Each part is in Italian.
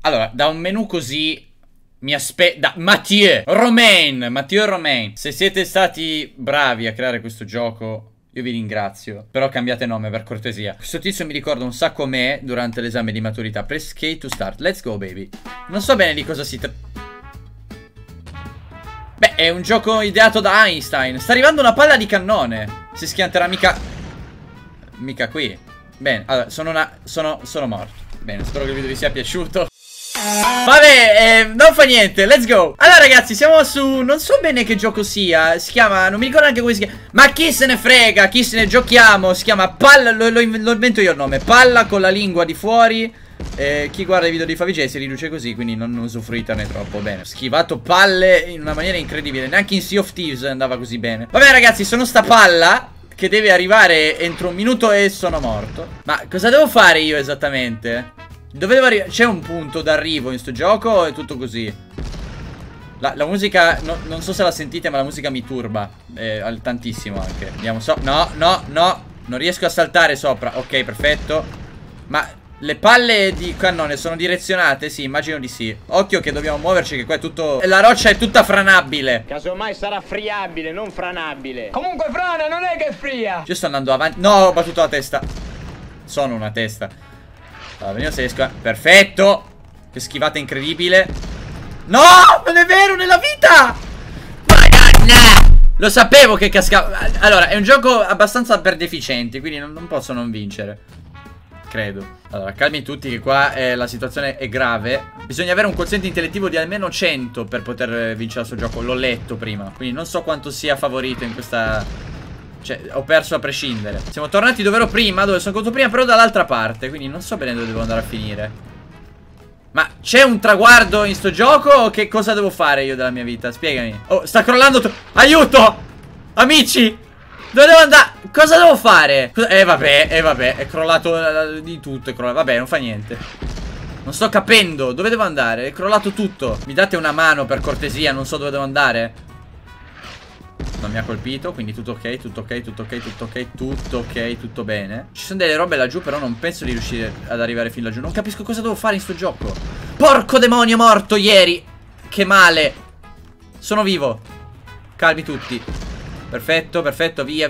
Allora, da un menu così mi aspetta Mathieu Romain. Se siete stati bravi a creare questo gioco, io vi ringrazio. Però cambiate nome per cortesia. Questo tizio mi ricorda un sacco me durante l'esame di maturità. Press K to start. Let's go, baby. Non so bene di cosa si tratta. Beh, è un gioco ideato da Einstein. Sta arrivando una palla di cannone. Si schianterà mica qui. Bene, allora, sono morto. Bene, spero che il video vi sia piaciuto. Vabbè, non fa niente, let's go. Allora ragazzi, siamo su, non so bene che gioco sia. Si chiama, non mi ricordo neanche come si chiama. Ma chi se ne frega, chi se ne giochiamo. Si chiama palla, lo invento io il nome. Palla con la lingua di fuori. Chi guarda i video di Favij si riduce così, quindi non usufruiterne troppo. Bene, schivato palle in una maniera incredibile. Neanche in Sea of Thieves andava così bene. Vabbè ragazzi, sono sta palla che deve arrivare entro un minuto e sono morto. Ma cosa devo fare io esattamente? Dove devo arrivare? C'è un punto d'arrivo in sto gioco o è tutto così? La musica, non so se la sentite, ma la musica mi turba tantissimo anche. Andiamo no, non riesco a saltare sopra. Ok, perfetto. Ma le palle di cannone sono direzionate? Sì, immagino di sì. Occhio che dobbiamo muoverci, che qua è tutto... La roccia è tutta franabile. Casomai sarà friabile, non franabile. Comunque frana, non è che è fria. Io sto andando avanti. No, ho battuto la testa. Sono una testa. Allora, vediamo se riesco a... Perfetto. Che schivata incredibile. No, non è vero, nella vita. Madonna. Lo sapevo che cascava. Allora, è un gioco abbastanza per deficienti, quindi non posso non vincere. Credo. Allora, calmi tutti che qua la situazione è grave. Bisogna avere un quoziente intellettivo di almeno 100 per poter vincere questo gioco. L'ho letto prima, quindi non so quanto sia favorito in questa... Cioè, ho perso a prescindere. Siamo tornati dove ero prima, dove sono caduto prima, però dall'altra parte. Quindi non so bene dove devo andare a finire. Ma c'è un traguardo in sto gioco o che cosa devo fare io della mia vita? Spiegami. Oh, sta crollando aiuto! Amici! Dove devo andare? Cosa devo fare? Vabbè, è crollato di tutto, è crollato. Vabbè, non fa niente. Non sto capendo. Dove devo andare? È crollato tutto. Mi date una mano per cortesia, non so dove devo andare. Non mi ha colpito, quindi tutto ok, tutto bene. Ci sono delle robe laggiù, però non penso di riuscire ad arrivare fin laggiù. Non capisco cosa devo fare in sto gioco. Porco demonio morto ieri. Che male. Sono vivo. Calmi tutti. Perfetto, via.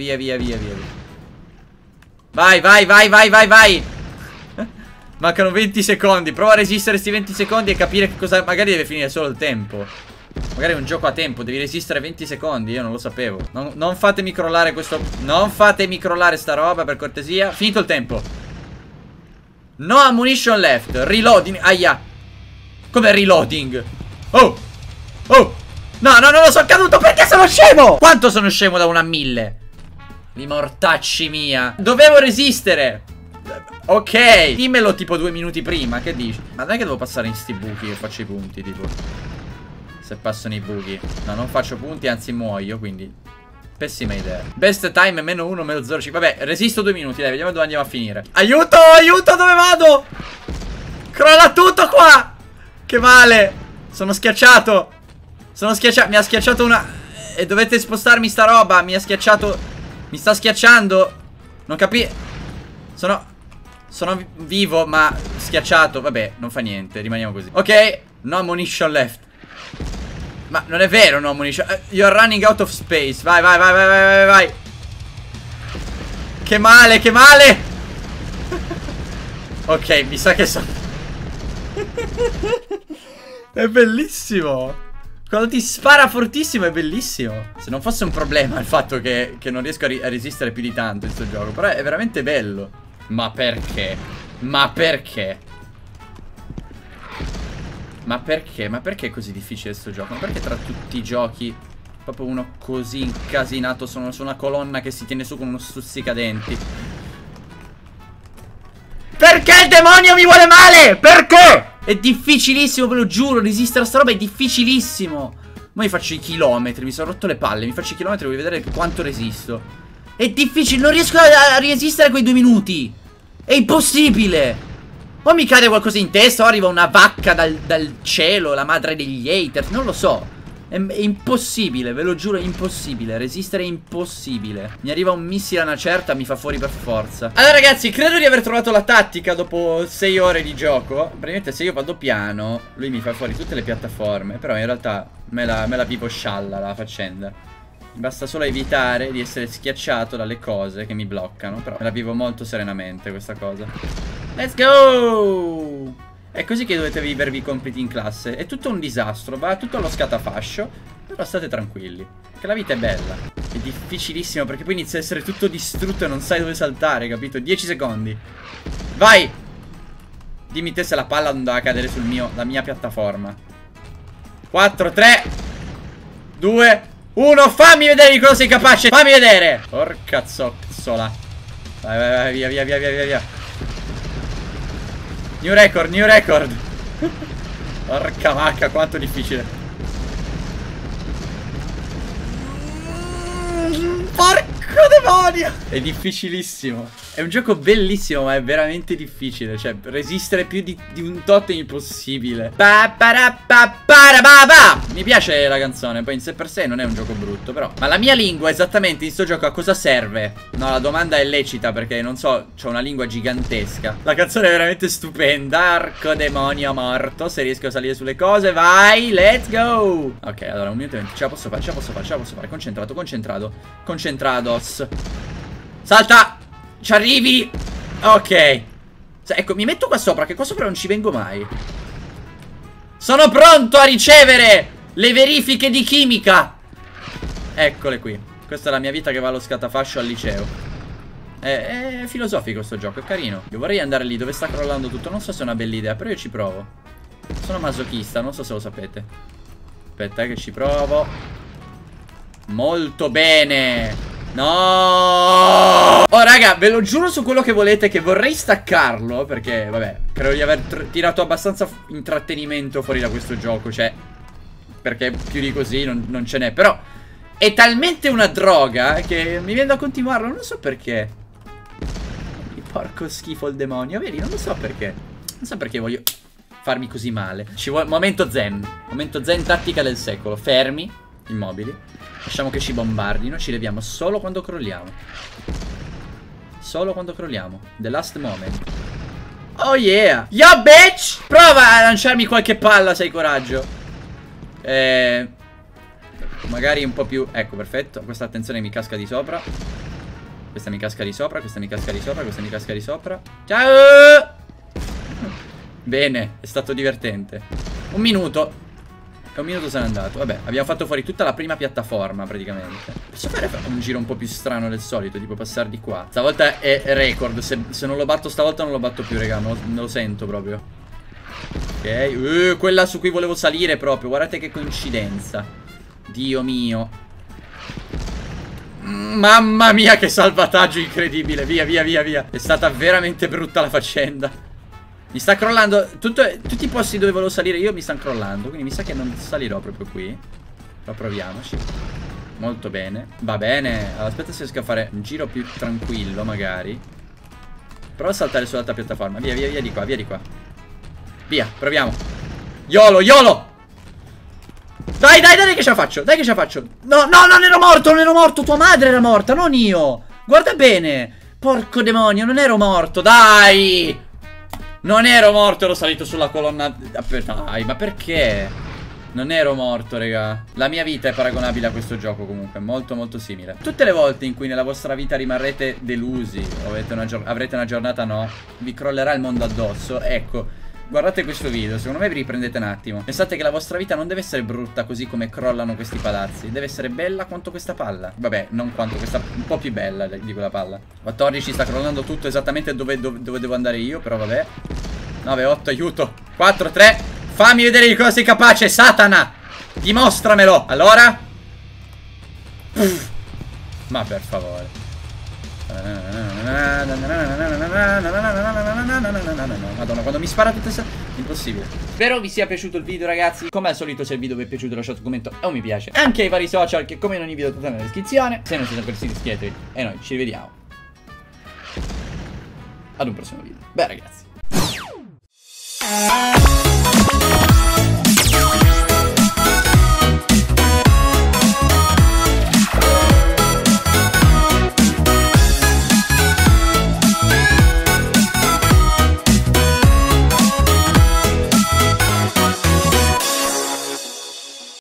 Vai. Mancano 20 secondi. Prova a resistere questi 20 secondi e capire che cosa... Magari deve finire solo il tempo. Magari è un gioco a tempo, devi resistere 20 secondi, io non lo sapevo. Non fatemi crollare questo... Non fatemi crollare sta roba, per cortesia. Finito il tempo. No ammunition left. Reloading, aia. Come reloading? Oh. No, non sono caduto perché sono scemo. Quanto sono scemo da 1 a 1000? Di mortacci mia. Dovevo resistere. Ok. Dimmelo tipo 2 minuti prima, che dici? Ma non è che devo passare in sti buchi e faccio i punti, tipo... Se passano i buchi. No, non faccio punti, anzi muoio, quindi pessima idea. Best time -1, -0,5. Vabbè, resisto 2 minuti, dai, vediamo dove andiamo a finire. Aiuto, dove vado? Crolla tutto qua. Che male. Sono schiacciato. Mi ha schiacciato una... E dovete spostarmi sta roba. Mi ha schiacciato. Mi sta schiacciando. Non capi... Sono vivo, ma schiacciato. Vabbè, non fa niente, rimaniamo così. Ok, no ammunition left. Ma non è vero, no ammunition. You're running out of space. Vai. Che male. Ok, mi sa che sono... È bellissimo. Quando ti spara fortissimo è bellissimo. Se non fosse un problema il fatto che non riesco a resistere più di tanto in questo gioco. Però è veramente bello. Ma perché? Ma perché è così difficile sto gioco? Ma perché tra tutti i giochi proprio uno così incasinato? Sono su una colonna che si tiene su con uno stuzzicadenti. Perché il demonio mi vuole male? Perché? È difficilissimo, ve lo giuro. Resistere a sta roba è difficilissimo. Ma io faccio i chilometri, mi sono rotto le palle. Mi faccio i chilometri, voglio vedere quanto resisto. È difficile, non riesco a resistere quei 2 minuti. È impossibile. O mi cade qualcosa in testa, o arriva una vacca dal cielo, la madre degli haters, non lo so. È impossibile, ve lo giuro, è impossibile. Resistere è impossibile. Mi arriva un missile a una certa, mi fa fuori per forza. Allora ragazzi, credo di aver trovato la tattica dopo 6 ore di gioco. Praticamente se io vado piano, lui mi fa fuori tutte le piattaforme. Però in realtà me la vivo scialla la faccenda. Mi basta solo evitare di essere schiacciato dalle cose che mi bloccano. Però me la vivo molto serenamente questa cosa. Let's go! È così che dovete vivervi i compiti in classe. È tutto un disastro, va tutto allo scatafascio. Però state tranquilli, che la vita è bella. È difficilissimo perché poi inizia a essere tutto distrutto e non sai dove saltare, capito? 10 secondi. Vai! Dimmi te se la palla non doveva cadere la mia piattaforma. 4, 3 2 1. Fammi vedere di cosa sei capace. Fammi vedere. Porca zozzola. Vai, vai, vai, via, via, via, via, via. New record, new record. Porca vacca, quanto difficile. Porco demonio. È difficilissimo. È un gioco bellissimo, ma è veramente difficile. Cioè, resistere più di un tot è impossibile. Mi piace la canzone. Poi in sé per sé non è un gioco brutto, però. Ma la mia lingua esattamente in sto gioco a cosa serve? No, la domanda è lecita perché non so, c'ho una lingua gigantesca. La canzone è veramente stupenda. Arco demonio morto. Se riesco a salire sulle cose, vai, let's go. Ok, allora 1 minuto e 20. Ce la posso fare, ce la posso fare, ce la posso fare. Concentrato, concentrato. Concentrados. Salta. Ci arrivi. Ok. Ecco, mi metto qua sopra, che qua sopra non ci vengo mai. Sono pronto a ricevere le verifiche di chimica. Eccole qui. Questa è la mia vita che va allo scatafascio al liceo. È filosofico sto gioco, è carino. Io vorrei andare lì dove sta crollando tutto. Non so se è una bella idea, però io ci provo. Sono masochista, non so se lo sapete. Aspetta, che ci provo. Molto bene. No! Oh raga, ve lo giuro su quello che volete che vorrei staccarlo, perché vabbè, credo di aver tirato abbastanza intrattenimento fuori da questo gioco. Cioè, perché più di così non ce n'è. Però è talmente una droga che mi viene da continuarlo. Non so perché. Porco schifo il demonio. Vedi, non lo so perché. Non so perché voglio farmi così male. Ci vuole momento zen. Momento zen, tattica del secolo. Fermi, immobili. Lasciamo che ci bombardino. Ci leviamo solo quando crolliamo. Solo quando crolliamo. The last moment. Oh yeah. Yo bitch. Prova a lanciarmi qualche palla se hai coraggio. Magari un po' più. Ecco, perfetto. Questa attenzione mi casca di sopra. Questa mi casca di sopra. Questa mi casca di sopra. Questa mi casca di sopra. Ciao. Bene, è stato divertente. 1 minuto. E 1 minuto se n'è andato. Vabbè, abbiamo fatto fuori tutta la prima piattaforma praticamente. Posso fare un giro un po' più strano del solito, tipo passare di qua. Stavolta è record. Se non lo batto stavolta non lo batto più, raga. Non lo sento proprio. Ok, quella su cui volevo salire proprio. Guardate che coincidenza. Dio mio. Mamma mia, che salvataggio incredibile. Via, via, via, via. È stata veramente brutta la faccenda. Mi sta crollando tutti i posti dove volevo salire io mi stanno crollando. Quindi mi sa che non salirò proprio qui. Però proviamoci. Molto bene. Va bene. Allora, aspetta se riesco a fare un giro più tranquillo magari. Prova a saltare sull'altra piattaforma. Via, via, via di qua, via di qua. Via, proviamo. YOLO, YOLO. Dai, dai, dai che ce la faccio. Dai che ce la faccio. No, no, non ero morto, non ero morto. Tua madre era morta, non io. Guarda bene. Porco demonio, non ero morto, dai. Non ero morto, ero salito sulla colonna. Dai, ma perché? Non ero morto, raga. La mia vita è paragonabile a questo gioco comunque. Molto molto simile. Tutte le volte in cui nella vostra vita rimarrete delusi o avrete una giornata no, vi crollerà il mondo addosso. Ecco, guardate questo video, secondo me vi riprendete un attimo. Pensate che la vostra vita non deve essere brutta così come crollano questi palazzi. Deve essere bella quanto questa palla. Vabbè, non quanto questa, un po' più bella di quella palla. 14, sta crollando tutto esattamente dove devo andare io, però vabbè. 9, 8, aiuto. 4, 3. Fammi vedere di cosa sei capace, Satana. Dimostramelo. Allora. Ma per favore. Madonna, quando mi spara tutte queste... Impossibile. Spero vi sia piaciuto il video, ragazzi. Come al solito, se il video vi è piaciuto lasciate un commento e un mi piace. Anche ai vari social che come in ogni video trovate nella descrizione. Se non siete ancora iscritti, iscrivetevi. E noi ci rivediamo ad un prossimo video. Beh, ragazzi.